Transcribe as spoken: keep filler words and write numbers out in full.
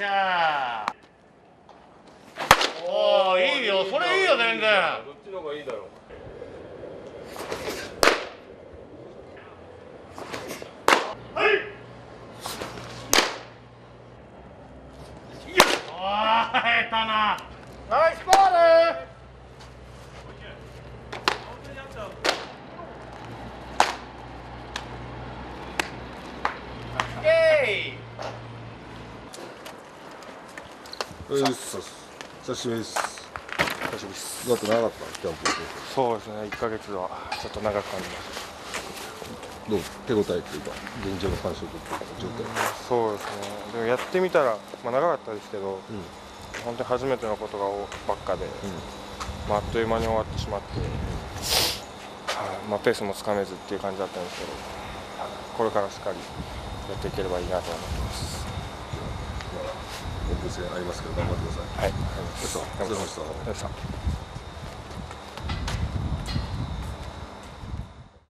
しゃー。おー、いいよ、それいいよ、全然。 どっちの方がいいだろう。 はい。おー、下手な。ナイスボール。イエーイ。 うっす。久しぶりです。 久しぶりです。 だって長かったキャンプ。 そうですね、いっかげつはちょっと長く感じました。 どう手応えっていうか現状の感触っていうか状態。 そうですね。でもやってみたらまあ長かったですけど、 うん、 本当に初めてのことがばっかで、 うん、 まあ、あっという間に終わってしまって、はい、まあペースもつかめずっていう感じだったんですけど、これからしっかりやっていければいいなと思ってます。 オープン戦ありますけど頑張ってください。 はい、ありがとうございます。 ありがとうございました。 ありがとうございました。